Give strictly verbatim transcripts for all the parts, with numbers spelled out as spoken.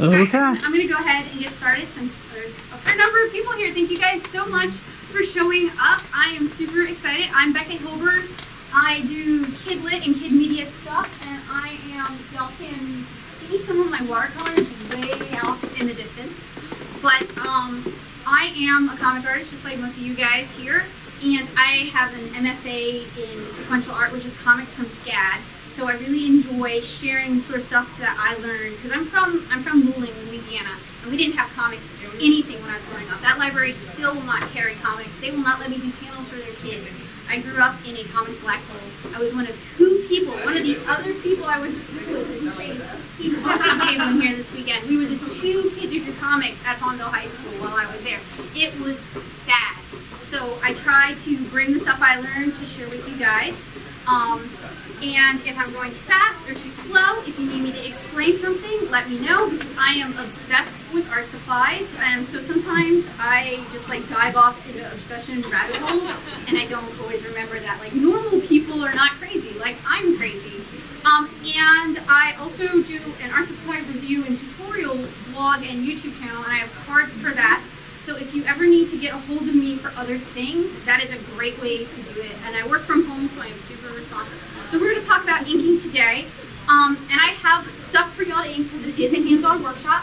Okay. Okay. I'm going to go ahead and get started since there's a fair number of people here. Thank you guys so much for showing up. I am super excited. I'm Becca Hilburn. I do kid lit and kid media stuff, and I am, y'all can see some of my watercolors way off in the distance. But um, I am a comic artist, just like most of you guys here, and I have an M F A in sequential art, which is comics from SCAD. So I really enjoy sharing the sort of stuff that I learned, because I'm from I'm from Luling, Louisiana, and we didn't have comics or anything when I was growing up. That library still will not carry comics. They will not let me do panels for their kids. I grew up in a comics black hole. I was one of two people, one of the other people I went to school with, Chase. He's also tabling here this weekend. We were the two kids who drew comics at Palmville High School while I was there. It was sad. So I try to bring the stuff I learned to share with you guys. Um, And if I'm going too fast or too slow, if you need me to explain something, let me know, because I am obsessed with art supplies, and so sometimes I just like dive off into obsession rabbit holes, and I don't always remember that like normal people are not crazy, like I'm crazy. Um, and I also do an art supply review and tutorial blog and YouTube channel, and I have cards for that. So if you ever need to get a hold of me for other things, that is a great way to do it. And I work from home, so I am super responsive. So we're going to talk about inking today. Um, and I have stuff for y'all to ink because it is a hands-on workshop.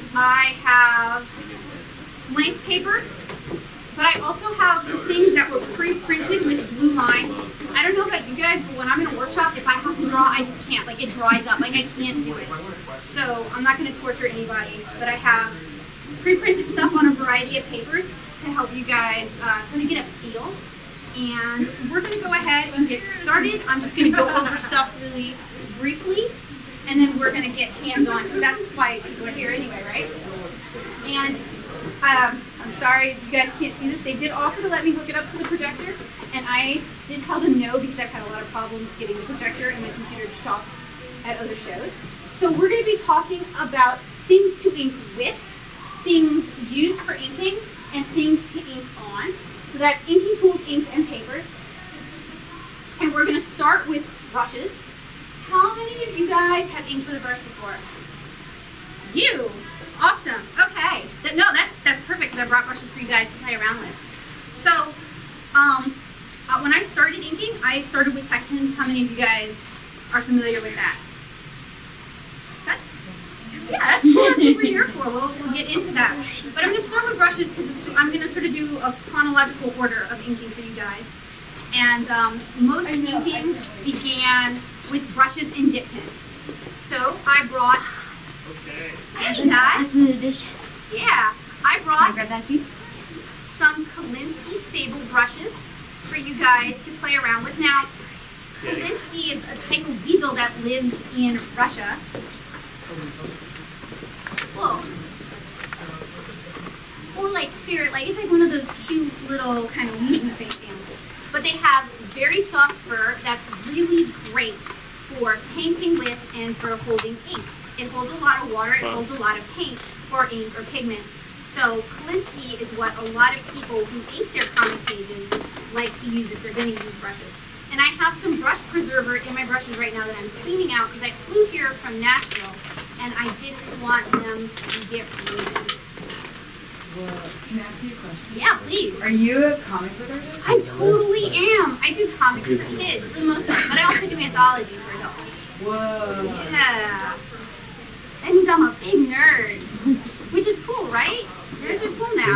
I have blank paper, but I also have things that were pre-printed with blue lines. I don't know about you guys, but when I'm in a workshop, if I have to draw, I just can't. Like, it dries up. Like, I can't do it. So I'm not going to torture anybody, but I have pre-printed stuff on a variety of papers to help you guys uh, sort of get a feel. And we're going to go ahead and get started. I'm just going to go over stuff really briefly, and then we're going to get hands-on, because that's why people are here anyway, right? And um, I'm sorry if you guys can't see this. They did offer to let me hook it up to the projector, and I did tell them no, because I've had a lot of problems getting the projector and my computer to talk at other shows. So we're going to be talking about things to ink with, things used for inking, and things to ink on. So that's inking tools, inks, and papers. And we're going to start with brushes. How many of you guys have inked with a brush before? You. Awesome. Okay. Th- no, that's that's perfect, because I brought brushes for you guys to play around with. So, um, uh, when I started inking, I started with Tekton's. How many of you guys are familiar with that? That's Yeah, that's cool. That's what we're here for. We'll, we'll get into that. But I'm going to start with brushes, because I'm going to sort of do a chronological order of inking for you guys. And um, most inking began with brushes and dip pens. So I brought. Hey guys. That's an addition. Yeah, I brought Can I grab that seat? some Kolinsky sable brushes for you guys to play around with. Now, Kolinsky is a type of weasel that lives in Russia. Whoa. Or like ferret, like it's like one of those cute little kind of weasel face animals. But they have very soft fur that's really great for painting with and for holding ink. It holds a lot of water, it holds a lot of paint or ink or pigment. So Kolinsky is what a lot of people who ink their comic pages like to use if they're going to use brushes. And I have some brush preserver in my brushes right now that I'm cleaning out, because I flew here from Nashville and I didn't want them to get ruined. Can I ask you a question? Yeah, please. Are you a comic book artist? I totally am. I do comics for kids for the most part, but I also do anthologies for adults. Whoa. Yeah. That means I'm a big nerd, which is cool, right? Nerds are cool now.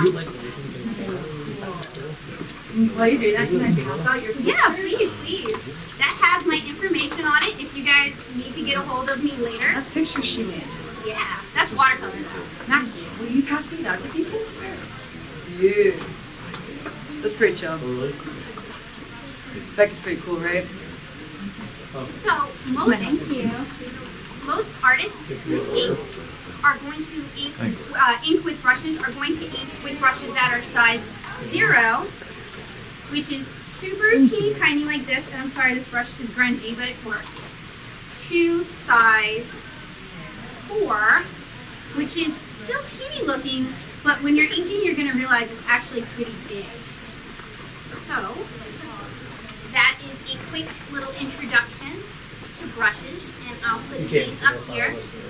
While you're doing that, can I pass out your Yeah, please, please. That has my information on it if you guys need to get a hold of me later. That's picture she made. Yeah, that's watercolor though. Max, will you pass these out to people? Dude. That's pretty chill. Becca's pretty cool, right? So, most most artists who ink are going to ink, uh, ink with brushes are going to ink with brushes that are size zero, which is super teeny tiny like this. And I'm sorry, this brush is grungy, but it works. To size four, which is still teeny looking, but when you're inking, you're going to realize it's actually pretty big. So, that is a quick little introduction to brushes, and I'll put these up here.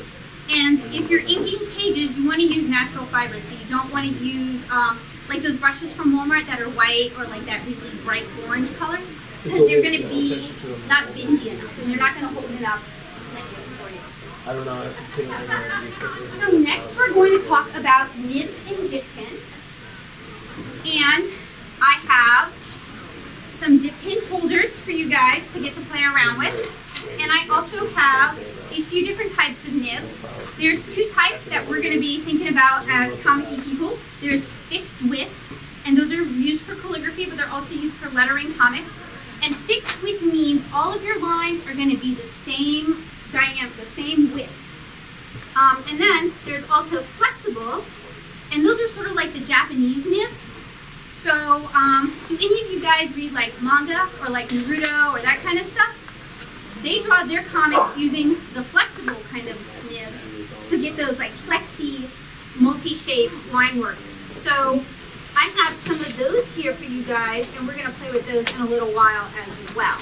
And if you're inking pages, you want to use natural fibers. So you don't want to use um, like those brushes from Walmart that are white or like that really bright orange color, because they're going to be not bendy enough and they're not going to hold enough liquid for you. I don't know. So next we're going to talk about nibs and dip pins. And I have some dip pin holders for you guys to get to play around with. And I also have a few different types of nibs. There's two types that we're going to be thinking about as comic-y people. There's fixed width, and those are used for calligraphy, but they're also used for lettering comics. And fixed width means all of your lines are going to be the same diameter, the same width. Um, and then there's also flexible, and those are sort of like the Japanese nibs. So, um, do any of you guys read like manga or like Naruto or that kind of stuff? They draw their comics using the flexible kind of nibs to get those like flexy, multi-shape line work. So, I have some of those here for you guys, and we're going to play with those in a little while as well.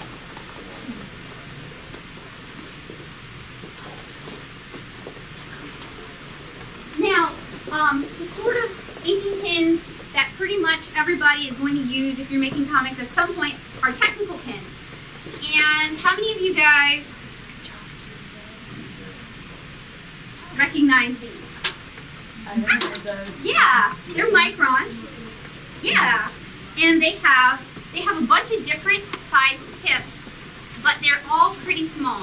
Now, um, the sort of inking pins that pretty much everybody is going to use if you're making comics at some point are technical pins. And how many of you guys recognize these? I recognize those. Yeah, they're microns. Yeah, and they have they have a bunch of different size tips, but they're all pretty small.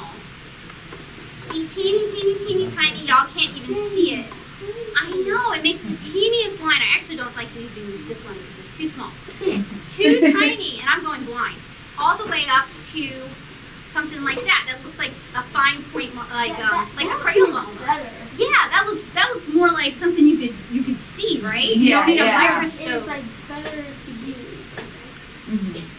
See, teeny, teeny, teeny, tiny. Y'all can't even see it. I know, it makes the teeniest line. I actually don't like using this one because it's too small. Too tiny, and I'm going blind. All the way up to something like that. That looks like a fine point, like um, like a crayon almost. Yeah, that looks that looks more like something you could you could see, right? You Yeah, don't need yeah. a microscope. It's like better to use. Mm-hmm.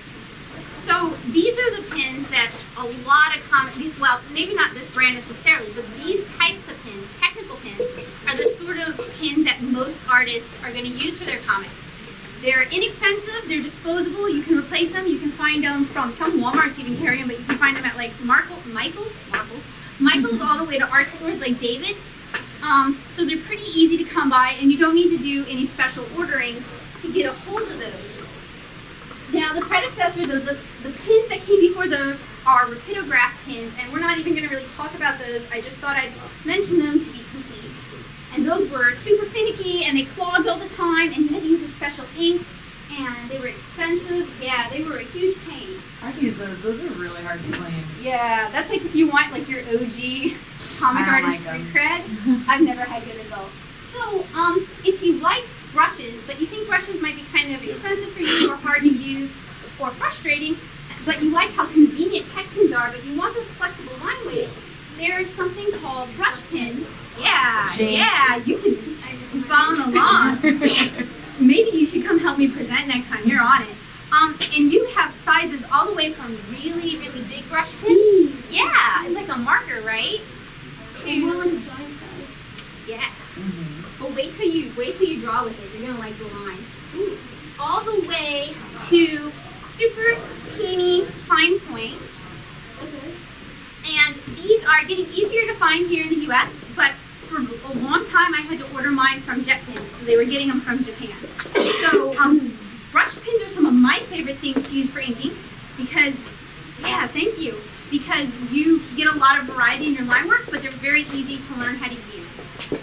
So these are the pins that a lot of comic, well, maybe not this brand necessarily, but these types of pins, technical pins, are the sort of pins that most artists are going to use for their comics. They're inexpensive, they're disposable, you can replace them, you can find them from, some Walmarts even carry them, but you can find them at like Markle, Michael's, Markle's, Michael's all the way to art stores like David's. Um, so they're pretty easy to come by, and you don't need to do any special ordering to get a hold of those. Now the predecessor, the, the, the pins that came before those are rapidograph pins, and we're not even going to really talk about those. I just thought I'd mention them to be complete. And those were super finicky, and they clogged all the time, and you had to use a special ink, and they were expensive. Yeah, they were a huge pain. I can use those. Those are really hard to clean. Yeah, that's like if you want like your O G comic I don't artist like 'em. street cred. I've never had good results. So, um, if you like brushes, but you think brushes might be kind of expensive for you or hard to use or frustrating, but you like how convenient tech pins are, but you want those flexible line weights, there's something called brush pins. Yeah, Jinx. yeah, you can, he's following along. Maybe you should come help me present next time you're on it. Um, and you have sizes all the way from really, really big brush pins. Yeah, it's like a marker, right? More like To, giant size. yeah. Mm-hmm. But wait till you wait till you draw with it. You're gonna like the line. Ooh. All the way to super teeny fine point. Okay. And these are getting easier to find here in the U S, but for a long time I had to order mine from Jet Pins, so they were getting them from Japan. So um, brush pins are some of my favorite things to use for inking because, yeah, thank you, because you can get a lot of variety in your line work, but they're very easy to learn how to use.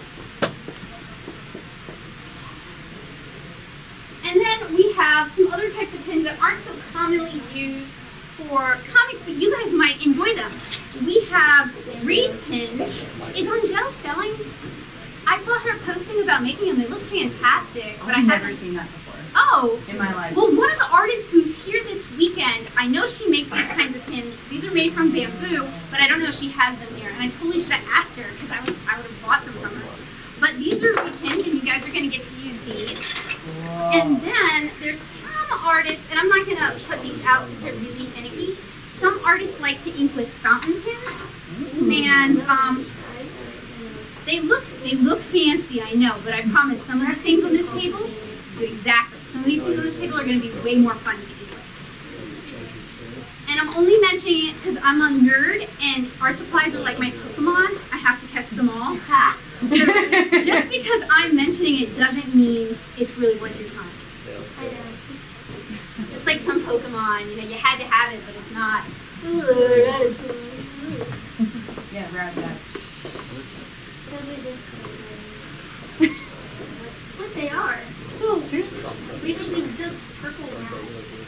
And then we have some other types of pins that aren't so commonly used for comics, but you guys might enjoy them. We have reed pins. Is Angel selling? I saw her posting about making them. They look fantastic. But I I've never haven't seen that before Oh, in my life. well, one of the artists who's here this weekend, I know she makes these kinds of pins. These are made from bamboo, but I don't know if she has them here. And I totally should have asked her because I was I would have bought some from her. But these are reed pins, and you guys are going to get to use these. Whoa. And then there's some artists, and I'm not going to put these out because they're really finicky. Some artists like to ink with fountain pens, and um, they look they look fancy, I know, but I promise some of the things on this table do exactly. Some of these things on this table are going to be way more fun to ink with. And I'm only mentioning it because I'm a nerd, and art supplies are like my Pokemon. I have to catch them all. Ha. So just because I'm mentioning it doesn't mean it's really worth your time. I know. Just like some Pokemon, you know, you had to have it, but it's not. Yeah, grab that. Those are just what they are. So Basically just purple rats.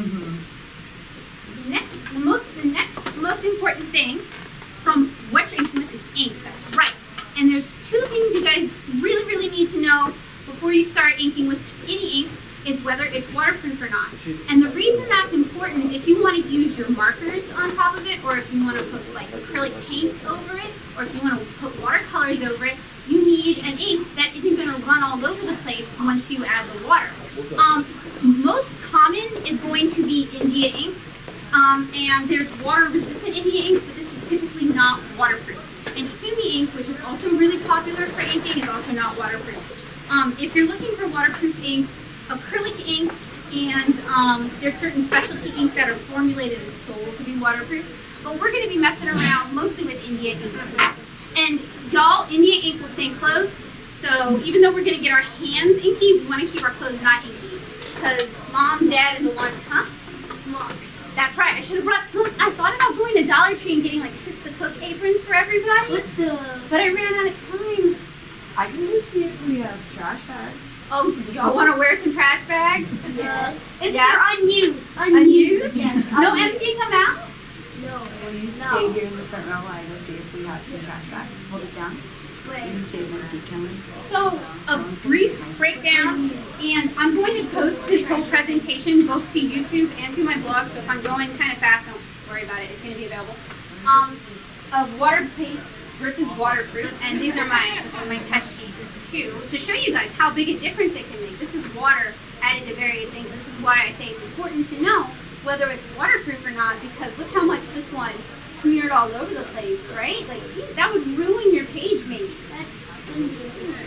Mm-hmm. next, the most, the next most important thing from what you're inking with is inks. That's right. And there's two things you guys really, really need to know before you start inking with any ink is whether it's waterproof or not. And the reason that's important is if you want to use your markers on top of it, or if you want to put like acrylic paints over it, or if you want to put watercolors over it, you need an ink that isn't going to run all over the place once you add the water. Um, most common is going to be India ink, um, and there's water-resistant India inks, but this is typically not waterproof. And Sumi ink, which is also really popular for inking, is also not waterproof. Um, if you're looking for waterproof inks, acrylic inks, and um, there's certain specialty inks that are formulated and sold to be waterproof. But we're going to be messing around mostly with India ink today. And y'all, India ink will stain clothes. So even though we're going to get our hands inky, we want to keep our clothes not inky. Because mom, dad is the one, huh? Smocks. That's right. I should have brought smokes. I thought about going to Dollar Tree and getting like Kiss the Cook aprons for everybody. What the? But I ran out of time. I can just see if we have trash bags. Oh, do y'all want to wear some trash bags? Yes. Yes. If they're unused. Unused? Yes. No emptying them out? No. Will you No. stay here in the front row while I go see if we have some trash bags? Hold it down. Wait. You save my seat, Kelly. So, a brief breakdown, and I'm going to post this whole presentation both to YouTube and to my blog, so if I'm going kind of fast, don't worry about it, it's going to be available, um, of water-based versus waterproof, and these are my, this is my test sheet too, to show you guys how big a difference it can make. This is water added to various things. This is why I say it's important to know whether it's waterproof or not, because look how much this one smeared all over the place, right? Like, that would ruin your page maybe. That's Indian ink.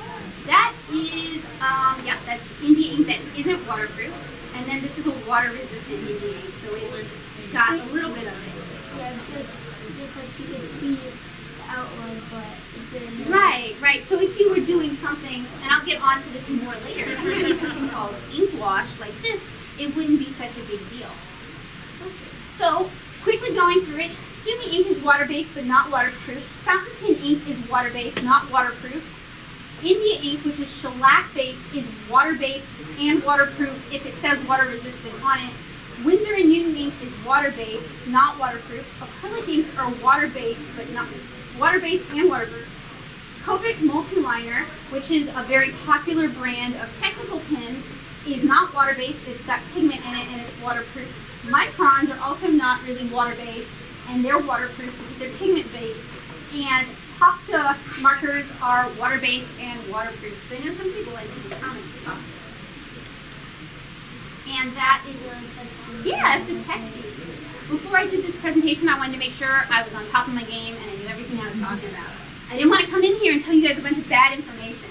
That is, um, yeah, that's India ink that isn't waterproof. And then this is a water-resistant India ink, so it's got a little bit of it. Yeah, just just like you can see the outline, but it didn't. Right, right. So if you were doing something, and I'll get onto this more later, if you were doing something called ink wash like this, it wouldn't be such a big deal. So, quickly going through it, Sumi ink is water-based but not waterproof. Fountain pen ink is water-based, not waterproof. India ink, which is shellac-based, is water-based and waterproof if it says water-resistant on it. Winsor and Newton ink is water-based, not waterproof. Acrylic inks are water-based but not water-based and waterproof. Copic Multiliner, which is a very popular brand of technical pens, is not water-based. It's got pigment in it and it's waterproof. Microns are also not really water-based, and they're waterproof because they're pigment-based. And Posca markers are water-based and waterproof. So I know some people like to do comics with Poscas. And that is, yeah, it's a test sheet. Before I did this presentation, I wanted to make sure I was on top of my game and I knew everything I was talking about. I didn't want to come in here and tell you guys a bunch of bad information.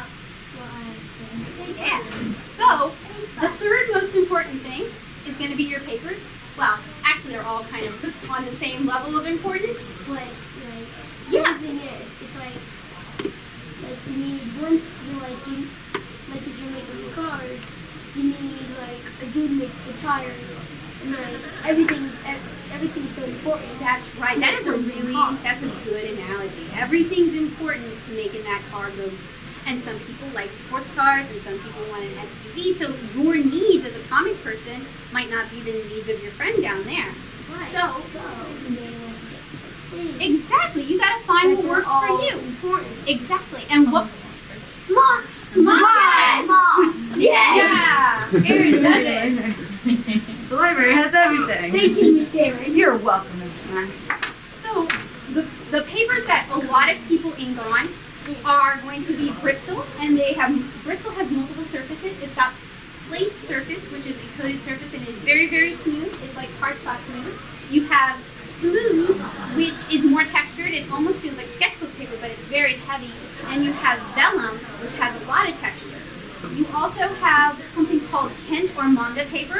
Yeah. So, the third most important thing is going to be your papers. Well, actually, they're all kind of on the same level of importance. But like, Yeah. the thing is, it's like, like you need one, you like you, like if you're making cars, you need like a dude to make the tires, and like everything's ev- everything's so important. That's right. That is a really, that's a good analogy. Everything's important to making that car go. And some people like sports cars, and some people want an S U V. So your needs as a comic person might not be the needs of your friend down there. Right. So, So you may want to get to the thing. exactly. You got to find But what works they're for all you. Important. Exactly. And what? Smocks. Smocks. Smocks. Yes. Yeah. Erin does it. The library has everything. Thank you, Miss Erin. You're welcome, Miss Max. So the the papers that a lot of people ink on are going to be Bristol, and they have Bristol has multiple surfaces. It's got plate surface, which is a coated surface, and it is very, very smooth. It's like cardstock smooth. You have smooth, which is more textured. It almost feels like sketchbook paper, but it's very heavy. And you have vellum, which has a lot of texture. You also have something called Kent or manga paper.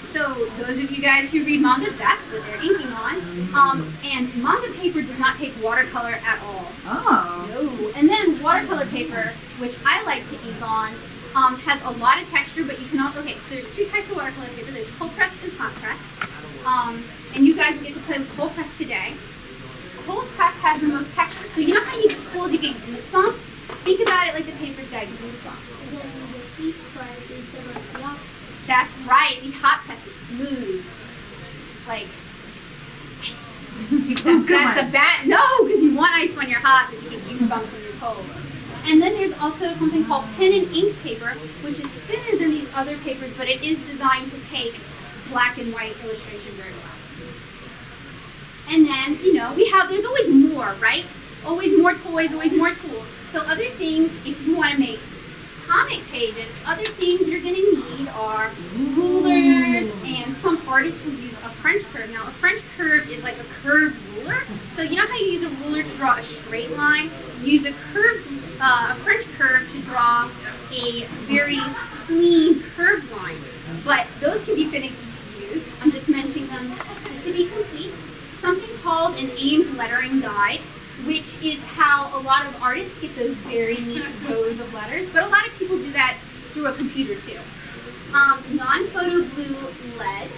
So those of you guys who read manga, that's what they're inking on. Um, and manga paper does not take watercolor at all. Oh. No. And then watercolor paper, which I like to ink on, um, has a lot of texture, but you can also, okay, so there's two types of watercolor paper. There's cold press and hot press. Um, and you guys will get to play with cold press today. Cold press has the most texture. So you know how you get cold, you get goosebumps? Think about it like the paper's got goosebumps. And then the heat press is sort of the opposite. That's right. The hot press is smooth. Like ice. Except that's a bad, no, because you want ice when you're hot, but you get goosebumps when you're cold. And then there's also something called pen and ink paper, which is thinner than these other papers, but it is designed to take black and white illustration very well. And then, you know, we have, there's always more, right? Always more toys, always more tools. So other things, if you want to make comic pages, other things you're going to need are rulers, and some artists will use a French curve. Now, a French curve is like a curved ruler. So you know how you use a ruler to draw a straight line? Use a curved, uh, a French curve to draw a very clean curved line. But those can be finicky to use. I'm just mentioning them just to be complete. Something called an Ames lettering guide, which is how a lot of artists get those very neat rows of letters, but a lot of people do that through a computer too. Um, non-photo glue lead,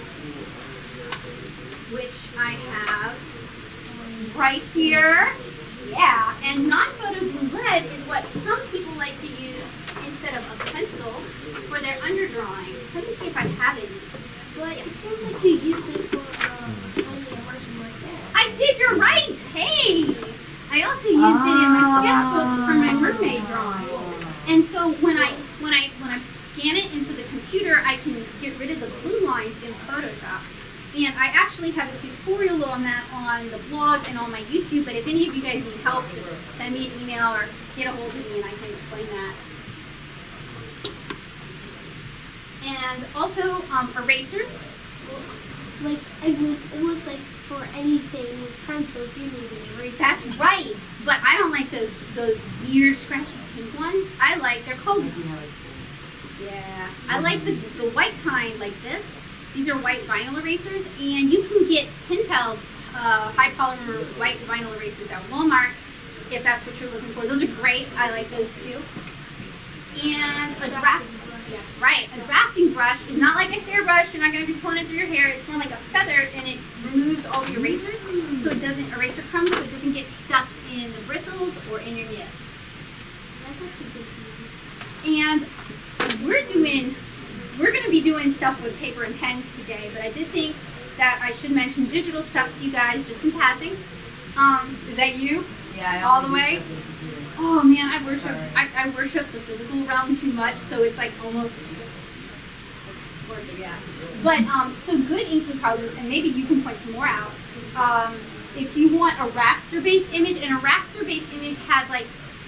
which I have right here. Yeah, and non-photo glue lead is what some people like to use instead of a pencil for their underdrawing. Let me see if I have it. But it seems like you used it for um, only a version like that. I did, you're right. Hey! I also used it in my sketchbook for my mermaid drawings. And so when I when I when I scan it into the computer, I can get rid of the glue lines in Photoshop. And I actually have a tutorial on that on the blog and on my YouTube, but if any of you guys need help, just send me an email or get a hold of me and I can explain that. And also um, erasers. Like, I mean, it looks like for anything with pencils, you need an eraser. That's right, but I don't like those those weird scratchy pink ones. I like, they're called, yeah, I like the, the white kind like this. These are white vinyl erasers, and you can get Pentel's uh, high polymer white vinyl erasers at Walmart if that's what you're looking for. Those are great. I like those too. And a draft. That's right. A drafting brush is not like a hairbrush. You're not going to be pulling it through your hair. It's more like a feather, and it removes all the erasers, so it doesn't eraser crumbs, so it doesn't get stuck in the bristles or in your nibs. That's actually good to use. And we're doing, we're going to be doing stuff with paper and pens today, but I did think that I should mention digital stuff to you guys just in passing. Um, is that you? Yeah, I all the only way. use it. Oh man, I worship I, I worship the physical realm too much, so it's like almost worship, yeah. But um, so good inking programs, and maybe you can point some more out. Um, if you want a raster-based image, and a raster-based image has like,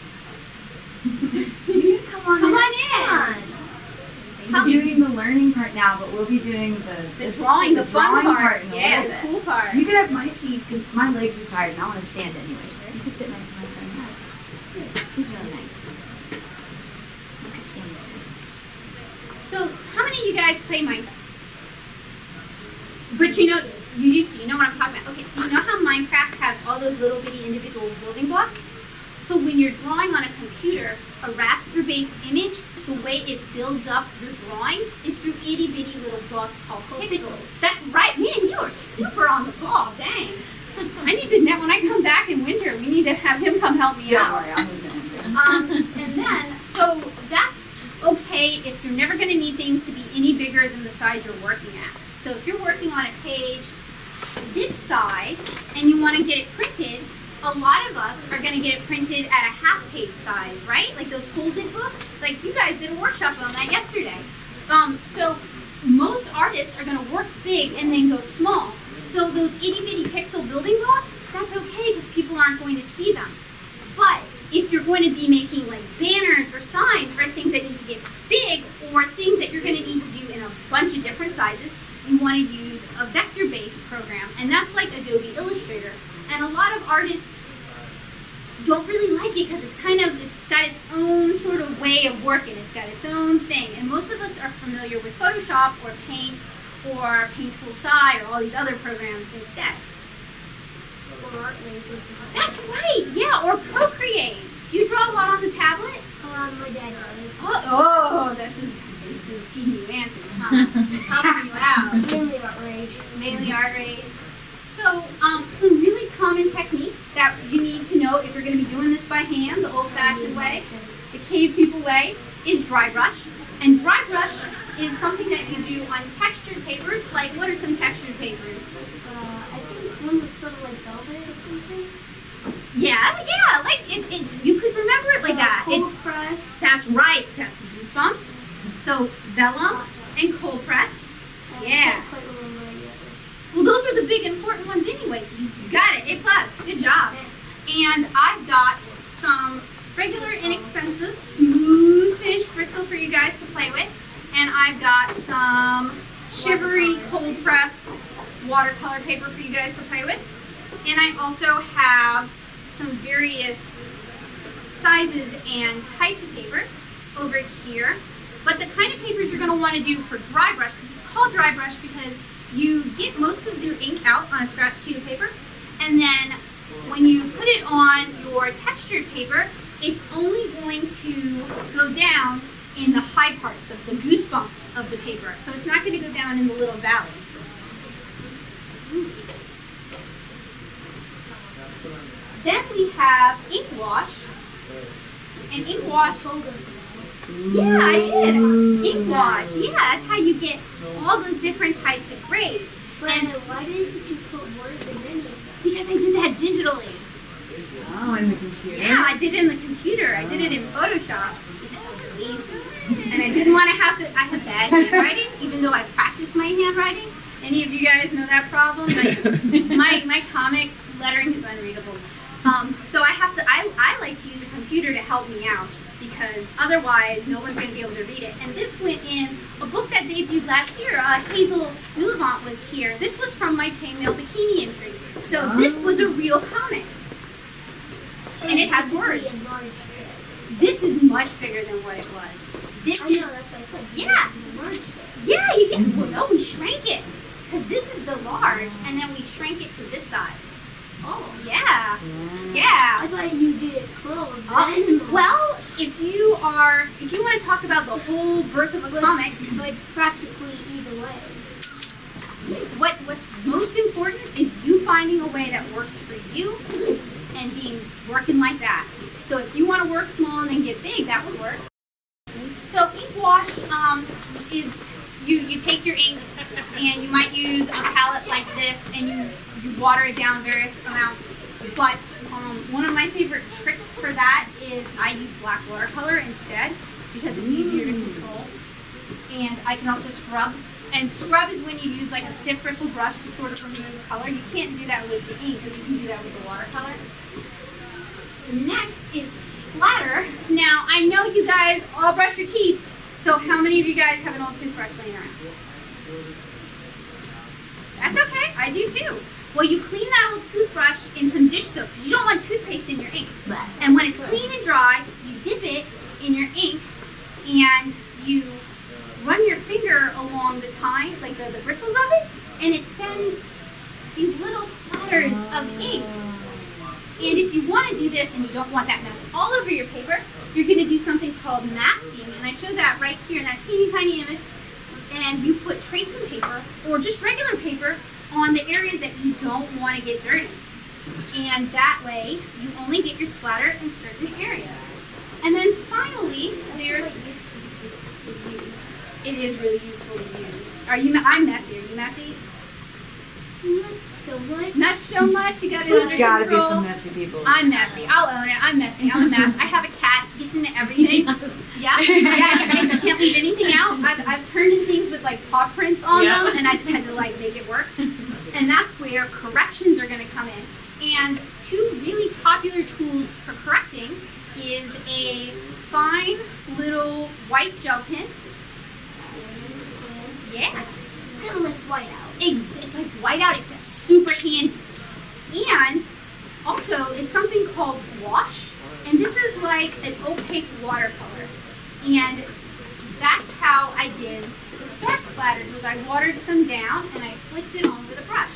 You can come on come in. on in. Come on. We're doing the learning part now, but we'll be doing the The this- drawing, the fun drawing part, in a yeah, little the bit. cool part. You can have my seat because my legs are tired and I want to stand anyways. You can sit next to my friend Max. He's really nice. You can stand next to him. So how many of you guys play Minecraft? But you know, you used to, you know what I'm talking about. Okay, so you know how Minecraft has all those little bitty individual building blocks? So when you're drawing on a computer, a raster-based image, the way it builds up your drawing is through itty bitty little blocks called pixels. That's right, man, you are super on the ball, dang. I need to, net when I come back in winter, we need to have him come help me Don't out. worry, I'm just gonna Um, and then, so that's okay if you're never going to need things to be any bigger than the size you're working at. So if you're working on a page this size and you want to get it printed, a lot of us are going to get it printed at a half page size, right? Like those folded books. Like you guys did a workshop on that yesterday. Um, so most artists are going to work big and then go small. So those itty bitty pixel building blocks, that's okay because people aren't going to see them. But if you're going to be making like banners or signs or things that need to get big or things that you're going to need to do in a bunch of different sizes, you want to use a vector-based program. And that's like Adobe Illustrator. And a lot of artists don't really like it because it's kind of, it's got its own sort of way of working. It's got its own thing. And most of us are familiar with Photoshop or Paint or Paint Tool Side or all these other programs instead. Or art ranges. That's right, yeah, or Procreate. Do you draw a lot on the tablet? Um, my dad does. Oh, oh this is this is feeding you answers, huh? Helping you out. Mainly art rage. Mainly art rage. So, um, some really common techniques that you need to know if you're going to be doing this by hand, the old-fashioned way, the cave people way, is dry brush. And dry brush is something that you do on textured papers. Like, what are some textured papers? Uh, I think one was sort of like velvet or something. Yeah, yeah, like it, it you could remember it like Uh, that. cold It's press. that's right. That's Goosebumps. So vellum and cold press. I Yeah. can't quite remember any others. Well, those are the big important ones anyway. So you, you got it. A plus. Good job. And I've got some regular, inexpensive, smooth finish Bristol for you guys to play with. And I've got some shivery cold press watercolor paper for you guys to play with. And I also have some various sizes and types of paper over here. But the kind of papers you're going to want to do for dry brush, because it's called dry brush because you get most of your ink out on a scratch sheet of paper, and then when you put it on your textured paper, it's only going to go down in the high parts of the goosebumps of the paper. So it's not going to go down in the little valleys. Then we have ink wash. And ink wash, yeah, I did. Ink wash, yeah, that's how you get all those different types of grades. But And why didn't you put words in any of them? because I did that digitally. Oh, in the computer? Yeah, I did it in the computer. I did it in Photoshop because I'm lazy. And I didn't want to have to, I have bad handwriting, even though I practiced my handwriting. Any of you guys know that problem? Like, my, my comic lettering is unreadable. Um, so I have to, I, I like to use a computer to help me out because otherwise no one's going to be able to read it. And this went in a book that debuted last year. Uh, Hazel Newlevant was here. This was from my chainmail bikini entry. So this was a real comic. And it has words. A large text. This is much bigger than what it was. This I is, know, that's what I said. yeah. Large text. yeah, you get, well, no, we shrank it. Because this is the large, and then we shrank it to this size. Oh. Yeah, I yeah. thought you did it slower. Uh, well, if you are, if you want to talk about the whole birth of a comic, But it's practically either way. what what's most important is you finding a way that works for you and being working like that. So if you want to work small and then get big, that would work. So ink wash um, is you you take your ink and you might use a palette like this and you you water it down various amounts. But um, one of my favorite tricks for that is I use black watercolor instead because it's easier to control. And I can also scrub. And scrub is when you use like a stiff bristle brush to sort of remove color. You can't do that with the ink, but you can do that with the watercolor. Next is splatter. Now, I know you guys all brush your teeth, so how many of you guys have an old toothbrush laying around? That's okay, I do too. Well, you clean that old toothbrush in some dish soap, because you don't want toothpaste in your ink. And when it's clean and dry, you dip it in your ink, and you run your finger along the tine, like the, the bristles of it, and it sends these little splatters of ink. And if you want to do this and you don't want that mess all over your paper, you're going to do something called masking. And I show that right here in that teeny tiny image. And you put tracing paper or just regular paper on the areas that you don't want to get dirty. And that way, you only get your splatter in certain areas. And then finally, there's... It is really useful to use. Are you? I'm messy. Are you messy? Not so much. Not so much. You got it under There's gotta be control. some messy people. I'm messy. I'll own it. I'm messy. I'm a mess. I have a cat. Gets into everything. Yeah. Yeah. And I can't leave anything out. I've, I've turned in things with like paw prints on Yeah. them, and I just had to like make it work. And that's where corrections are going to come in. And two really popular tools for correcting is a fine little white gel pen. Yeah. It's kind of like whiteout. Ex- it's like whiteout, except super handy. And also, it's something called wash, and this is like an opaque watercolor. And that's how I did the star splatters was I watered some down and I flicked it on with a brush.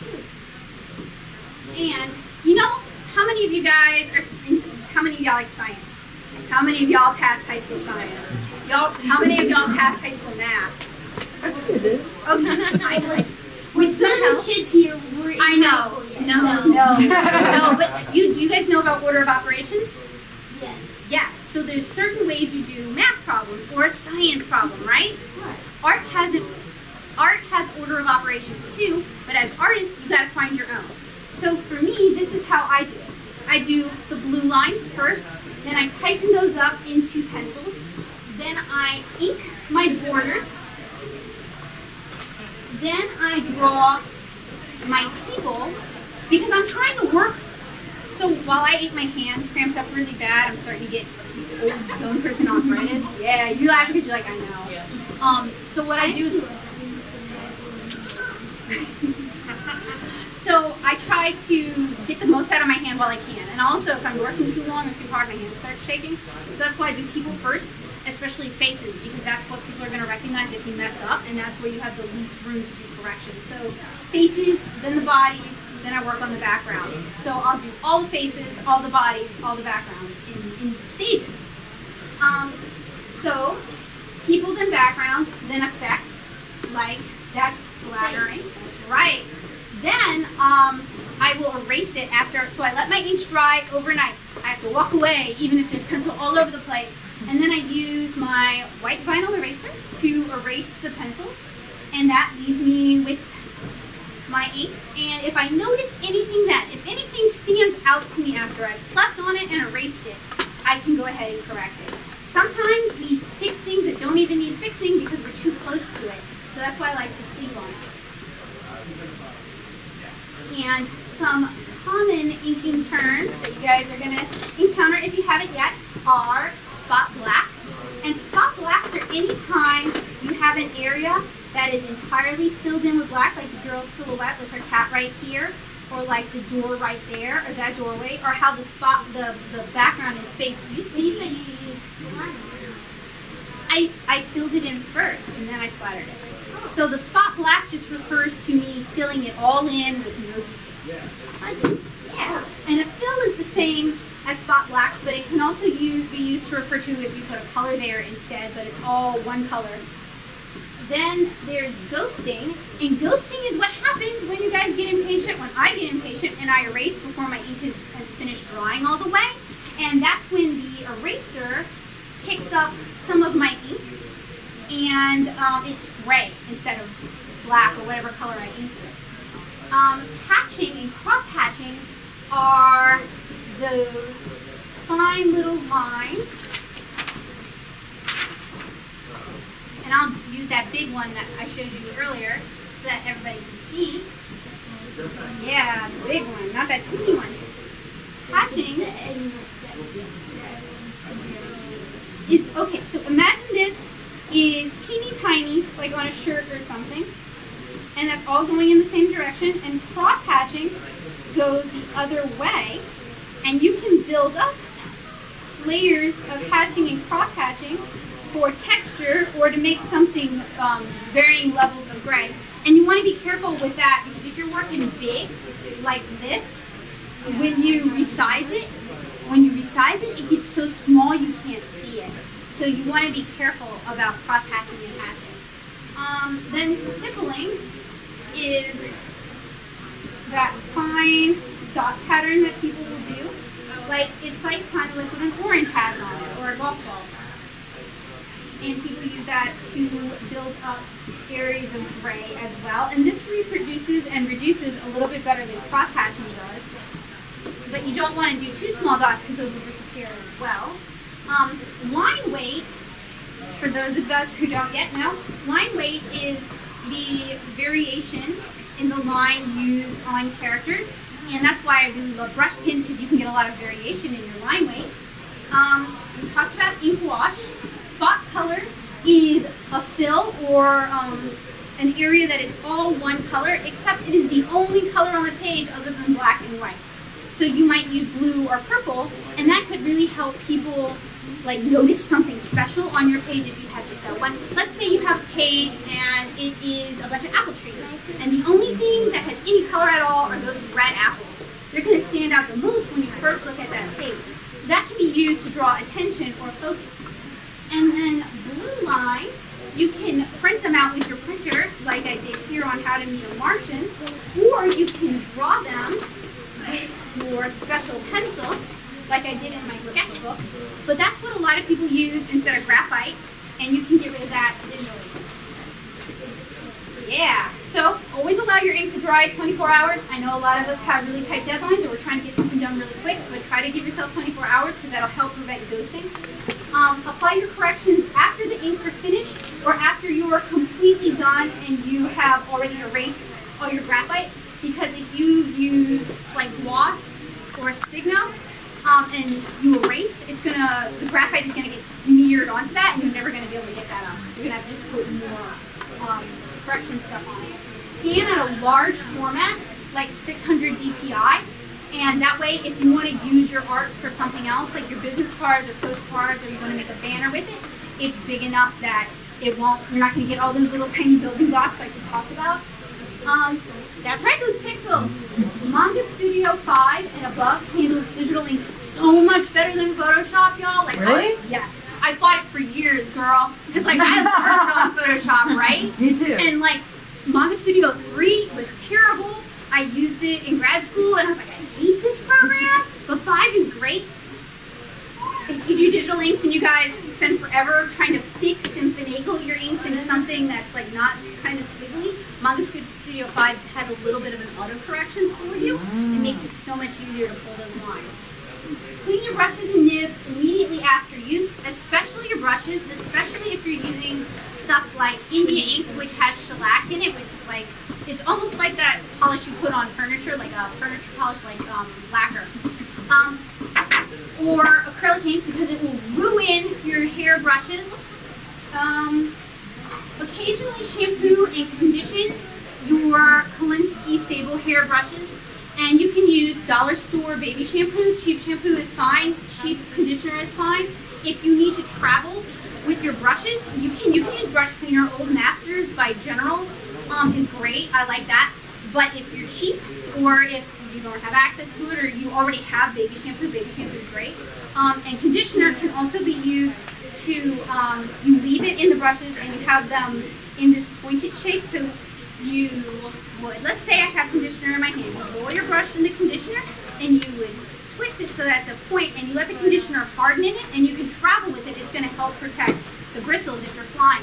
And you know, how many of you guys are into, how many of y'all like science? How many of y'all passed high school science? Y'all, how many of y'all passed high school math? I think I did. Okay, I like. With some None of help. the kids here were in I high know. school yet. No, so. no, no. But you, do you guys know about order of operations? Yes. Yeah. So there's certain ways you do math problems or a science problem, right? Art has it. Art has order of operations too, but as artists, you got to find your own. So for me, this is how I do it. I do the blue lines first, then I tighten those up into pencils, then I ink my borders, then I draw my people, because I'm trying to work. So while I ate, my hand cramps up really bad. I'm starting to get old bone person arthritis. Yeah, you laugh because you're like, I know. Um, so what I do is, so I try to get the most out of my hand while I can. And also, if I'm working too long or too hard, my hand starts shaking. So that's why I do people first, especially faces, because that's what people are going to recognize if you mess up, and that's where you have the least room to do correction. So faces, then the bodies, then I work on the background. So I'll do all the faces, all the bodies, all the backgrounds in, in stages. Um, so people, then backgrounds, then effects, like that's splattering. That's right. Then um, I will erase it after, so I let my ink dry overnight. I have to walk away even if there's pencil all over the place. And then I use my white vinyl eraser to erase the pencils. And that leaves me with my inks. And if I notice anything that, if anything stands out to me after I've slept on it and erased it, I can go ahead and correct it. Sometimes we fix things that don't even need fixing because we're too close to it. So that's why I like to sleep on it. And some common inking terms that you guys are going to encounter if you haven't yet are spot blacks. And spot blacks are any time you have an area that is entirely filled in with black, like the girl's silhouette with her cat right here, or like the door right there, or that doorway, or how the spot, the, the background in space used to be. You said you used splatter. I, I filled it in first, and then I splattered it. So the spot black just refers to me filling it all in with no details. I see. Yeah, and a fill is the same as spot blacks, but it can also use, be used to refer to if you put a color there instead, but it's all one color. Then there's ghosting, and ghosting is what happens when you guys get impatient, when I get impatient and I erase before my ink is, has finished drying all the way, and that's when the eraser picks up some of my ink, and um, it's gray instead of black or whatever color I inked it. Um, hatching and cross-hatching are those fine little lines. And I'll use that big one that I showed you earlier so that everybody can see. Yeah, the big one, not that teeny one. Hatching. It's okay, so imagine this is teeny tiny, like on a shirt or something, and that's all going in the same direction, and cross-hatching goes the other way, and you can build up layers of hatching and cross-hatching for texture or to make something um, varying levels of gray. And you want to be careful with that because if you're working big, like this, when you resize it, when you resize it, it gets so small you can't see it. So you want to be careful about cross-hatching and hatching. Um, then stippling is that fine dot pattern that people will do. Like, it's like kind of like what an orange has on it, or a golf ball. And people use that to build up areas of gray as well. And this reproduces and reduces a little bit better than cross-hatching does. But you don't want to do too small dots because those will disappear as well. Um, line weight, for those of us who don't yet know, line weight is the variation in the line used on characters. And that's why I really love brush pins, because you can get a lot of variation in your line weight. Um, we talked about ink wash. Spot color is a fill or um, an area that is all one color, except it is the only color on the page other than black and white. So you might use blue or purple, and that could really help people like notice something special on your page if you have just that one. Let's say you have a page and it is a bunch of apple trees, and the only thing that has any color at all are those red apples. They're going to stand out the most when you first look at that page. So that can be used to draw attention or focus. And then blue lines, you can print them out with your printer, like I did here on How to Meet a Martian, or you can draw them with your special pencil, like I did in my sketchbook. But that's what a lot of people use instead of graphite, and you can get rid of that digitally. Yeah, so always allow your ink to dry twenty-four hours. I know a lot of us have really tight deadlines, or we're trying to get something done really quick, but try to give yourself twenty-four hours because that'll help prevent ghosting. Um, apply your corrections after the inks are finished, or after you are completely done and you have already erased all your graphite, because if you use like wash or Signo, um, and you erase, it's gonna the graphite is gonna get smeared onto that, and you're never gonna be able to get that up. You're gonna have to just put more um, correction stuff on it. Scan at a large format, like six hundred D P I, and that way, if you want to use your art for something else, like your business cards or postcards, or you want to make a banner with it, it's big enough that it won't. You're not going to get all those little tiny building blocks like we talked about. Um, that's right, those pixels. Manga Studio five and above handles digital inks so much better than Photoshop, y'all. Like, Really? I, yes. I fought it for years, girl. It's like I learned on Photoshop, right? Me too. And like Manga Studio three was terrible. I used it in grad school and I was like, I hate this program. But five is great. If you do digital inks and you guys spend forever trying to fix and finagle your inks into something that's like not kind of squiggly, Manga Studio five has a little bit of an auto correction for you. It makes it so much easier to pull those lines. Clean your brushes and nibs immediately after use, especially your brushes, especially if you're using stuff like India ink, which has shellac in it, which is like, it's almost like that polish you put on furniture, like a furniture polish, like um, lacquer. Um, or acrylic ink, because it will ruin your hair brushes. Um, occasionally shampoo and condition your Kolinsky Sable hair brushes. And you can use dollar store baby shampoo. Cheap shampoo is fine. Cheap conditioner is fine. If you need to travel with your brushes, you can you can use brush cleaner. Old Masters by General um, is great. I like that. But if you're cheap, or if you don't have access to it, or you already have baby shampoo, baby shampoo is great. Um, and conditioner can also be used to um, you leave it in the brushes and you have them in this pointed shape. So you would, let's say I have conditioner in my hand, you roll your brush in the conditioner and you would twist it so that it's a point, and you let the conditioner harden in it, and you can travel with it. It's going to help protect the bristles if you're flying.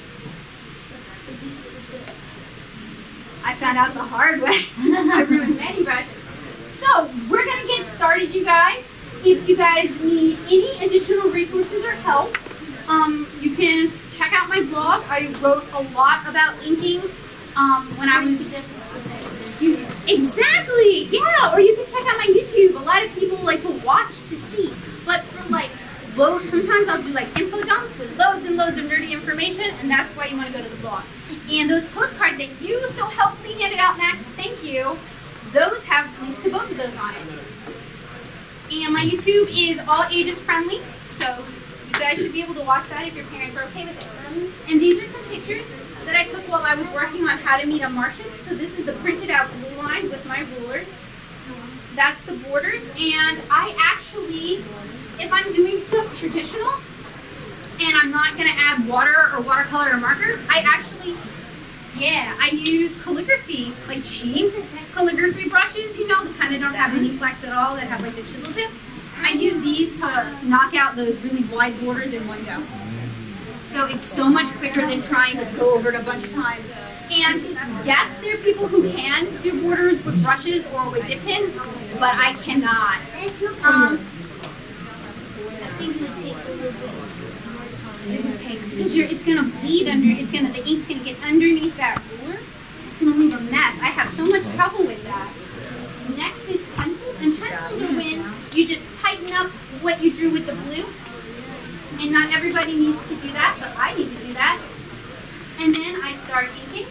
I found out the hard way. I ruined many brushes. So we're going to get started, you guys. If you guys need any additional resources or help, um, you can check out my blog. I wrote a lot about inking. Um, when I was just exactly, yeah, or you can check out my YouTube. A lot of people like to watch to see, but for like loads, sometimes I'll do like info dumps with loads and loads of nerdy information, and that's why you want to go to the blog. And those postcards that you so helpfully handed out, Max, thank you, those have links to both of those on it. And my YouTube is all ages friendly, so you guys should be able to watch that if your parents are okay with it. And these are some pictures that I took while I was working on How to Meet a Martian. So this is the printed out blue lines with my rulers. That's the borders. And I actually, if I'm doing stuff traditional and I'm not going to add water or watercolor or marker, I actually, yeah, I use calligraphy, like cheap calligraphy brushes, you know, the kind that don't have any flex at all, that have like the chisel tip. I use these to knock out those really wide borders in one go. So it's so much quicker than trying to go over it a bunch of times. And yes, there are people who can do borders with brushes or with dip pins, but I cannot. Um, I think it would take a little bit more time. it would take, because you're, it's gonna bleed under, it's gonna, the ink's gonna get underneath that ruler. It's gonna leave a mess. I have so much trouble with that. Next is pencils, and pencils are when you just tighten up what you drew with the blue. And not everybody needs to do that, but I need to do that. And then I start inking.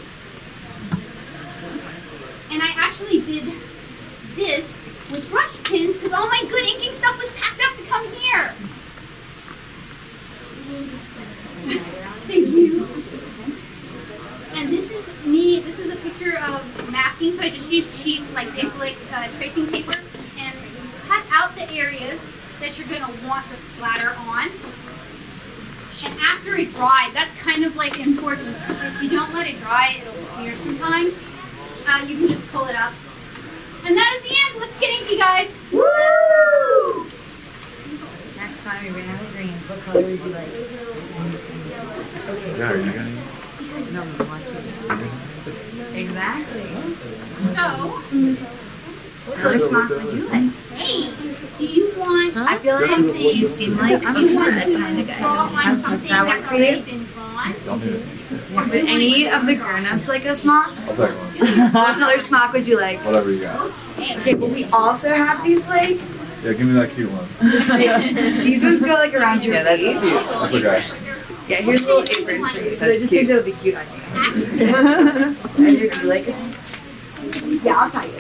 And I actually did this with brush pins because all my good inking stuff was packed up to come here. masking, so I just use cheap like Diclic uh, tracing paper and cut out the areas that you're going to want the splatter on. And after it dries, that's kind of like important. If you don't let it dry, it'll smear sometimes. Uh, you can just pull it up. And that is the end. Let's get inky, guys. Woo! Next time you're gonna have the greens. What color would you like? Yeah, are you gonna? No, exactly. So, What color smock would you like? hey, do you want I feel like something? you seem like I'm Do you a want that to kind of draw guy. on something that work that's for you? already been drawn? Don't do it. Or do Would you want any to of the grown-ups like a smock? I'll take one. What color smock would you like? Whatever you got. Okay, but we also have these like, Yeah, give me that cute one. just like these ones go like around your that's waist. That's okay. Yeah, here's a little apron for you. 'Cause I just think that would be cute on you. Actually, And you like a, yeah, I'll tell you.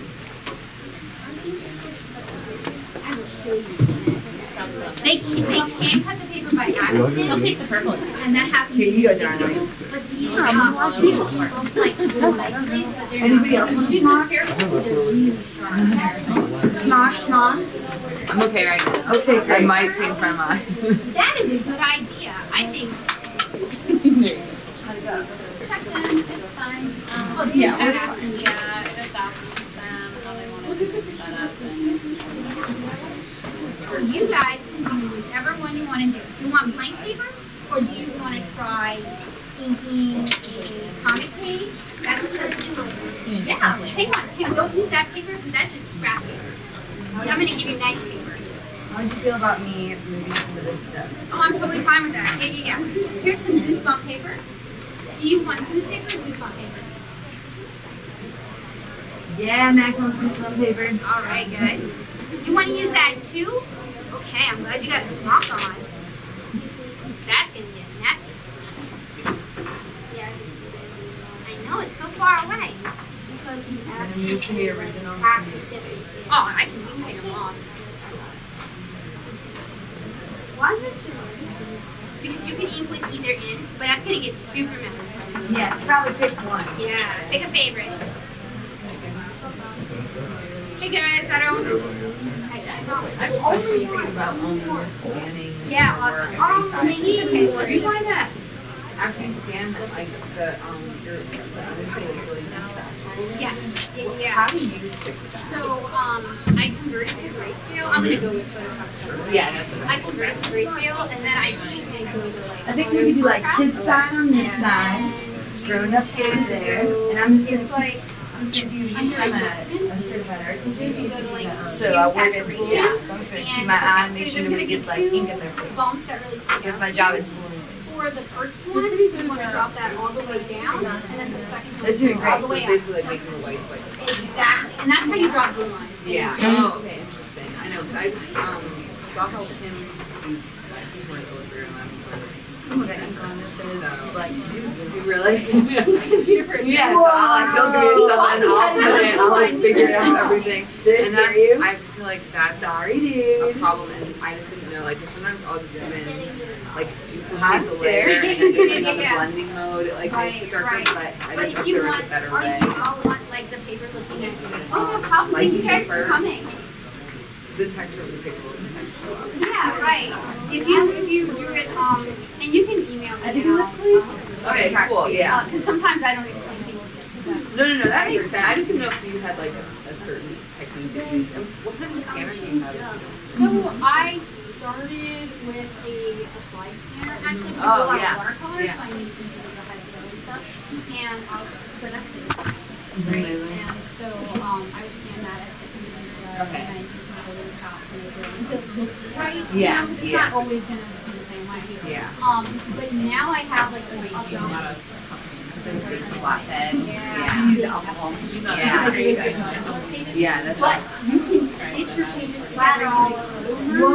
They can, they can cut the paper by accident. They'll take the purple, and that happens. Here, you go, darling. But these, uh, these look like little light blades, but they're Anybody not. else want a They're smock? really sharp. Smock, smock. I'm okay right now. Okay, I great. might change my mind. That is a good idea. I think. Check them. It's fine. Um, oh, Yeah, yeah. we're Ask fine. them. Yeah, I just asked them how they wanted to set up and Well, you guys can do whichever one you want to do. Do you want blank paper, or do you want to try inking a comic page? That's the yeah. Hang on, hang on. Don't use that paper because that's just scrap paper. I'm going to give you nice paper. How would you feel about me moving some of this stuff? Oh, I'm totally fine with that. Here you go. Here's some goosebump paper. Do you want smooth paper or goosebump paper? Yeah, Max wants me some paper. All right, guys. You want to use that too? Okay, I'm glad you got a smock on. That's going to get messy. I know, it's so far away. Because you I'm gonna move to the original. Oh, I can we can take them off. Why is it two? Because you can ink with either end, but that's going to get super messy. Yes, probably pick one. Yeah, pick a favorite. Hey guys, I don't... I'm only thinking about only scanning. Yeah, your awesome. work Oh, and they things. need okay, let's try that. After you scan them, like the um your the visual is really nice. Yes, yeah, yeah. How do you fix that? So, um, I converted to grayscale. I'm gonna go with Photoshop. Yeah, that's what I converted to grayscale, and then I cheat and go to like. I think we could do like kids side on this and side, then grown ups over there, and I'm just gonna It's keep. like I'm just gonna do. under I'm a, a adjustments. certified art So if you teacher, go to like. so I work use at that school. grease, So I'm just gonna and- keep my eye and make so sure there's nobody gonna gets be like two ink in their face. Bumps that really stick That's out my to job you. at school anyways. For the first one, you want to drop that all the way down, and then for the second one, They're doing all great. the So way up. basically like making the whites like Exactly, and that's how you draw blue lines. yeah. Oh, okay, interesting. I know, 'cause I just um saw how him do six word illustrator and I'm Some of the ink on this is like, you really? Computer person. Yeah, so I'll like he'll give me stuff and I'll put it, I'll like figure out everything. Did I And scare that's, you? I feel like that's sorry, a dude. problem and I just didn't know, like 'cause sometimes I'll just even like Hi duplicate the there. layer and then do it Yeah, on the yeah. blending mode, it like makes it Right, darker, right. but I But didn't know if if you there was want, a better or way. if you all want like the paper looking at oh, no problem. Thank you guys for paper. coming. The texture of the pickle doesn't have to show up. Yeah, right. If you if you do it, um, and you can email me. I think it looks like. Okay, cool, yeah. Because sometimes I don't explain things. No, no, no, that makes sense. I just didn't know if you had like a, s- a certain technique that you used. And what kind of scanner do you have? So I started with a, a slide scanner actually to Oh, go out yeah. watercolor, Yeah. so I needed some of the high fidelity stuff. And I was, but that's it. Really? And so um, I would scan that at six hundred uh, Okay. and I use some other top to make it until it looks right. Yeah, You know, 'cause it's yeah. not always gonna be the same way. Yeah. Um, but now I have like a up Flathead. Yeah. You use alcohol. Yeah. pages. Yeah, that's But what. you can stitch your pages together and make a little merge.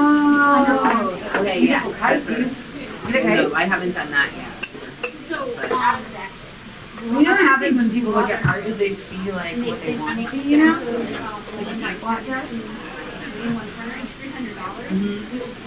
Whoa. Okay, yeah. Beautiful cut, That's dude. it. Okay. No, I haven't done that yet. So, um, You know what happens when people look at art is they see like and they what they think want to it's see, you know? like Like my plot test. in one corner, it's three hundred dollars, which is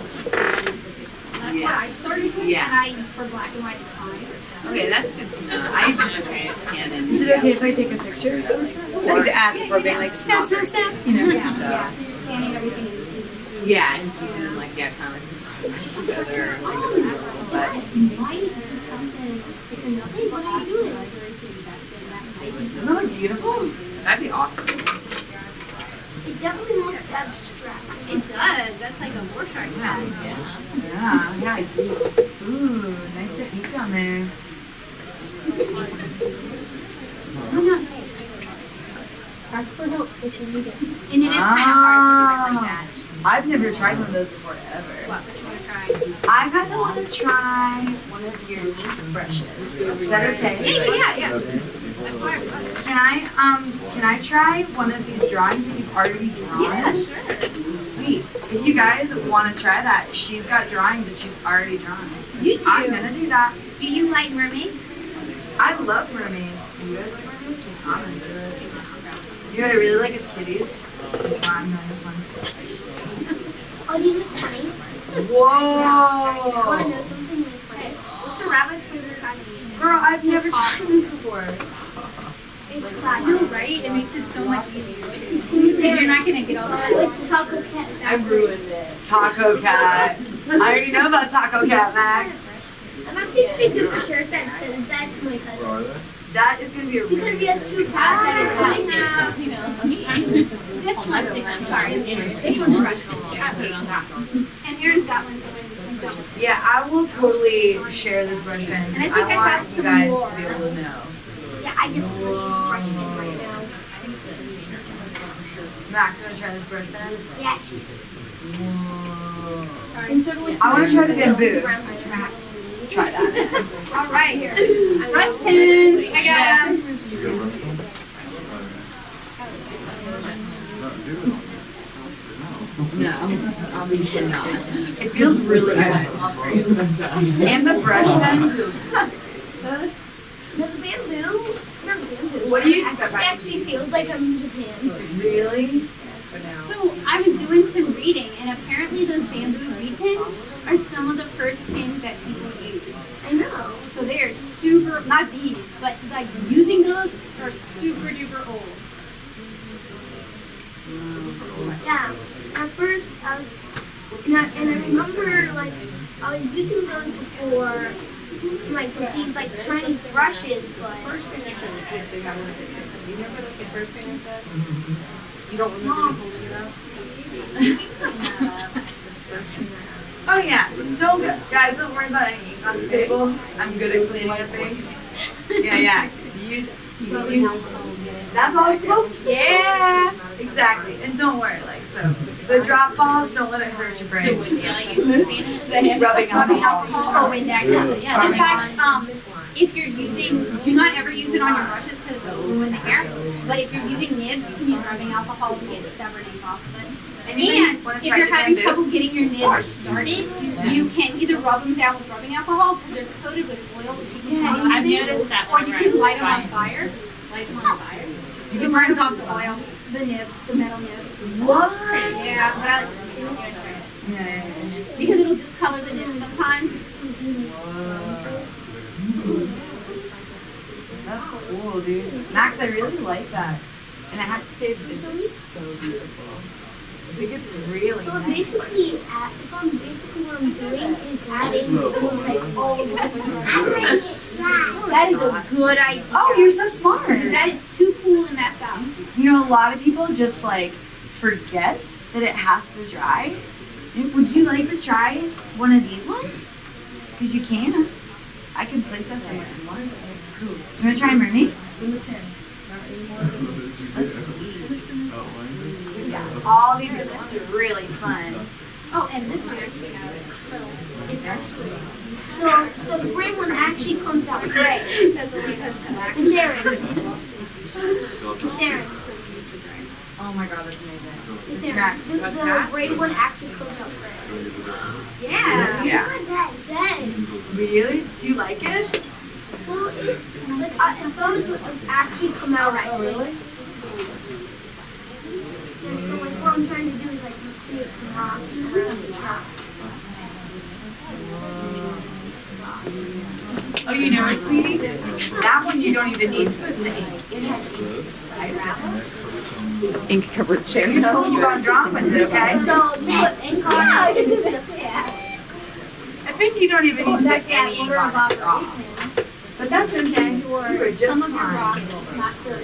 that's Yeah. what I started with, Yeah. and I for black and white it's fine. Okay, that's good to know. I even took Canon. Is it okay if I take a picture? Well, like to ask for being like snap, snap, snap. You know. Yeah, So- yeah. So you're scanning everything in pieces. Yeah, and pieces and like yeah, kind of together and like a little, but Might be something. Hey, what are you doing? Doesn't that look beautiful? that'd be awesome. It definitely looks abstract. It does. That's like a war shark test. Yeah, yeah. Ooh, nice technique down there. Ask for help if you need it. And it is kind of hard to do it like that. I've never tried one of those before ever. What? What you want to try? I kind of want to try one of your ink brushes. Is that okay? Yeah, yeah, yeah. That's why I brought it. Can I um can I try one of these drawings that you've already drawn? Yeah, sure. Sweet. If you guys want to try that, she's got drawings that she's already drawn. You do. I'm gonna do that. Do you like mermaids? I love mermaids. Do you guys like mermaids? Any comments? You know what I really like is kitties. That's why I'm doing this one. Oh, do you know funny? Whoa! I want to know something that's funny. What's a rabbit's favorite kind of music? Girl, I've never tried this before. It's I classic. know, right? It makes it so much easier too. Because you're not gonna get all that. It's Taco Cat. I ruined it. Taco Cat. I already know about Taco Cat, Max. I'm actually gonna do a shirt that says that to my cousin. Are they? That is gonna be a really Because he has two cats at his house. You know, This one, I'm sorry, this one's freshman too. I put it on top. And Aaron's got one, so when he's done with it. Yeah, I will totally share this brush pen. And I think I I want have you some guys more. to be able to know. Yeah, I just want to use brush pen right now. Max, you wanna try this brush pen? Yes. Sorry. I wanna try the bamboo. Around my tracks. Try that. All right, here. Brush pens. I got them. You got a brush pen? No, do it. No, obviously not. It feels really good. And the brush pen. No, the bamboo. Not the bamboo. What do you It step back? actually feels like I'm in Japan. Really? So I was doing some reading, and apparently those bamboo reed pens are some of the first pens that people used. I know. So they are super, not these, but like using those are super duper old. Yeah. At first, I was, and I, and I remember like I was using those before, like with these like Chinese brushes, but First thing I said is what they have in the picture. Do you remember that's the first thing I said? You don't remember me holding it up? First thing I Oh yeah. Don't guys don't worry about any ink on the table. I'm good at cleaning up ink. Yeah, yeah. Use you can use that's all it's supposed to Yeah, exactly. And don't worry, like so the drop balls, don't let it hurt your brain. Rubbing Rubbing alcohol. alcohol or Windex. Yeah. In fact, um, if you're using, do not ever use it on your brushes because it'll ruin the hair. But if you're using nibs, you can use rubbing alcohol to get stubborn ink off of it. Anybody And wanna if try you're the having bamboo? trouble getting your nibs started, you can either rub them down with rubbing alcohol because they're coated with oil, which you can Yeah, use I've it, noticed that or you whenever can I'm light them on buying- fire. Light them on fire. You can burn off the oil, the nibs, the metal nibs. What? Yeah, but I, Yeah, yeah, yeah. because it'll discolor the nibs sometimes. That's cool, dude. Max, I really like that. And I have to say, this is so beautiful. I think it's really so nice. basically, at, so I'm basically what I'm doing is adding almost like all the different stuff. That is a good idea. Oh, you're so smart. Because that is too cool to mess up. You know, a lot of people just like forget that it has to dry. Would you like to try one of these ones? Because you can. I can place that somewhere. Cool. Do you want to try mermaid? Let's see. We've got all these. This ones are really fun. Oh, and this one actually has. So it's actually. So, so the gray one actually comes out gray. That's only because Max It's Aaron. is It's Aaron. Oh my god, that's amazing. It's Mister Aaron. Max. The, the gray one actually comes out gray. Yeah. Yeah. Look at that. Yes. Really? Do you like it? Well, it, like, I, I thought it would actually come out right. Oh, really? And so, like, what I'm trying to do is, like, create some rocks around the tracks. Oh, you know what, sweetie? That one you don't even need to put the ink in Ink covered chair. You just keep on drawing with it, okay? So you put ink on Yeah, I it. can do this. Yeah. I think you don't even need to That's put that any ink order of on it at all. operations. But that's okay. You were just Some of your fine. rocks, not the.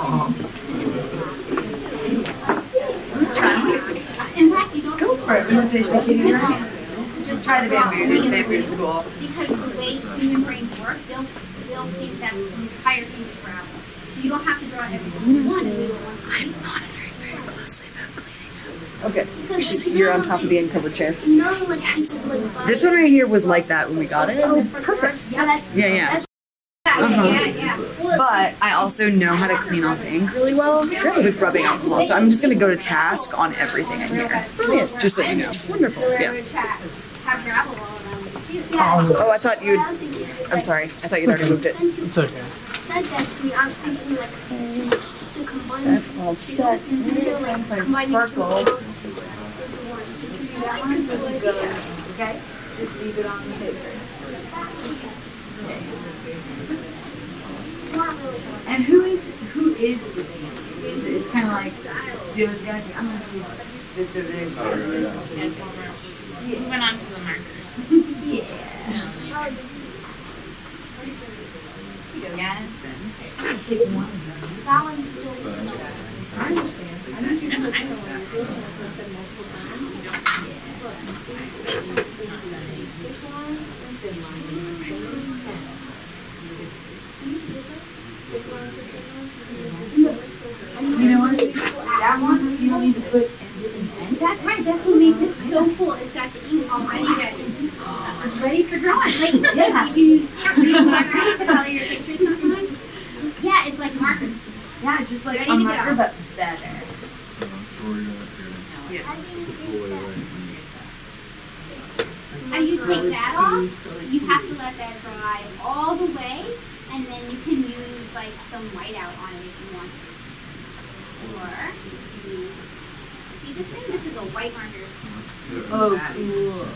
Try In fact, you don't. Go for it. You finish making your hand. Just Try the bamboo. The bamboo's cool. Because the way human brains work, they'll they'll think that's the entire thing is gravel. So you don't have to draw every single one and do it once. I'm Monitoring very closely about cleaning up. Okay. You're on top of the ink covered chair. You know, like, yes. like This one right here was like that when we got it. perfect. So that's Yeah, yeah. That's Yeah, yeah, yeah. But I also know how to clean off ink really well with rubbing alcohol. So I'm just gonna go to task on everything in here. Brilliant. Just so you know. Wonderful. Yeah. Have gravel all around you too. Oh, I thought you'd. I'm sorry. I thought you'd already moved it. It's okay. said that to me. I was thinking like to combine. That's all set. You know, like combining sparkle. two worlds into one. Just to do that one. Okay? Just leave it on the paper. Not really. And who is who is doing it? Is it? It's kind of like those guys. Like, I'm gonna do this or this. Yeah, we went on to the markers. Yeah. Yeah. You go, guys. Let's take one of them. That one's still. I understand. I know you No, know I that. know that. You don't You know what? That one you don't need to put end in end. That's right. That's what makes it so cool. It's got the ink already ready. It's ready for drawing. Like, Yeah. you use you use markers to color your pictures sometimes. Yeah, it's like markers. Yeah, it's just like Ready a to marker, go. but better. And you take that off. You have to let that dry all the way, and then you can use like some whiteout on it if you want to. Or use, see this thing? This is a white marker. Oh, cool.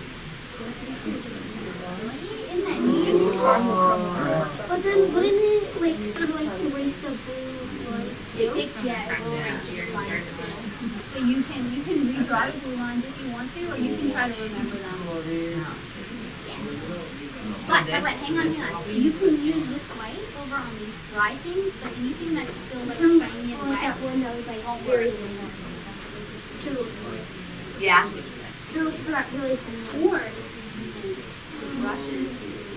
Isn't that neat? But then wouldn't it like sort of like erase the blue lines too? It, yeah, it will erase your lines too. So you can you can redraw the blue lines if you want to, or you can try to remember them. But, but, but hang on, hang on. You can use this white over on these dry things, but anything that's still like shiny and Like wet that window is like won't very work. thin. To look for it. Yeah. To look for that really thin line. Or if you use brushes.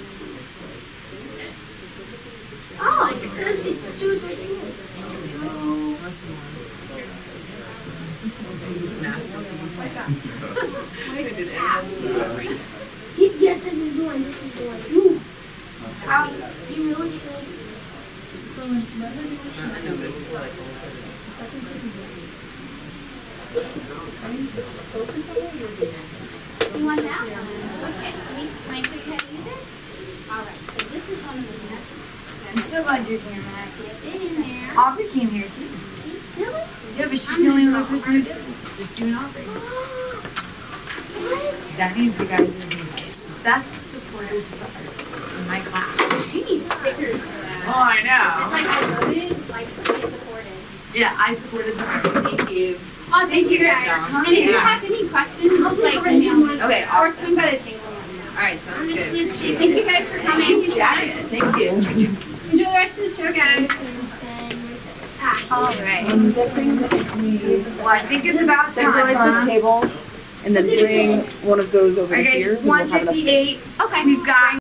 Oh, it says it shows right here. Where's the cap? Ye- Yes, this is the one. This is the one. Ooh. Ow. You really should. You want that? Okay, let me, can I show you how to use it? Alright, so this is one of the best ones. I'm so glad you're here, Max. Dip it in there. Aubrey came here too. See? Really? Yeah, but she's the only other person who did it. Just you and Aubrey. What? That means you guys are the best supporters of arts in my class. You need stickers for that. Oh, I It's know. like I voted, like somebody supported. Yeah, I supported the arts. Thank you. Oh, thank you guys. guys. And if you Yeah. have any questions, just like email me. Okay, Or awesome. swing by the table and let me know. Alright, sounds good. Thank you guys for coming. Thank you. Enjoy the rest of the show, guys. All right. I'm guessing that we. Well, I think it's about time. Centralize this table and then bring one of those over Okay, here. it's and we'll one have enough space. fifty-eight. Okay. We've got